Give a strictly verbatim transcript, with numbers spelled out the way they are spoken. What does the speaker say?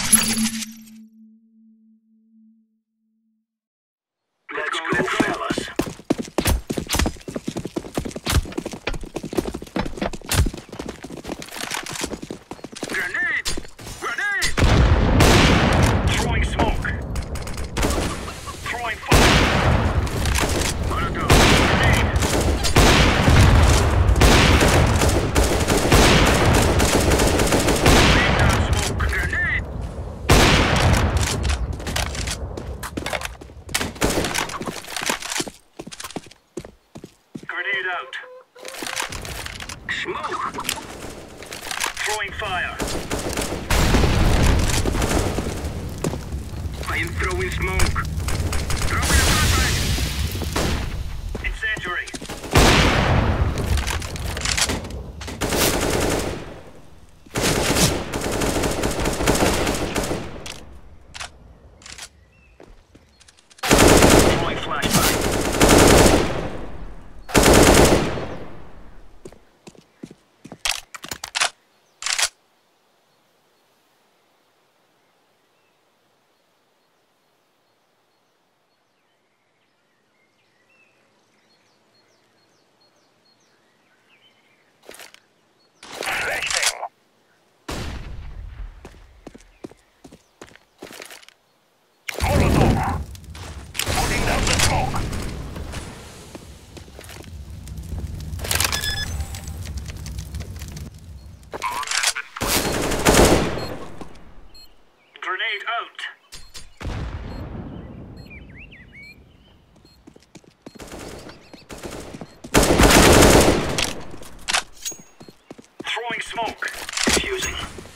Let's go, fellas. Grenade! Grenade! Throwing smoke. Throwing fire. Molotov. Grenade. Laying down smoke. Grenade. Grenade out. Smoke. Throwing fire. I am throwing smoke. Throwing a flashbang. Incendiary. Throwing flashbang. Grenade out. Throwing smoke. Defusing.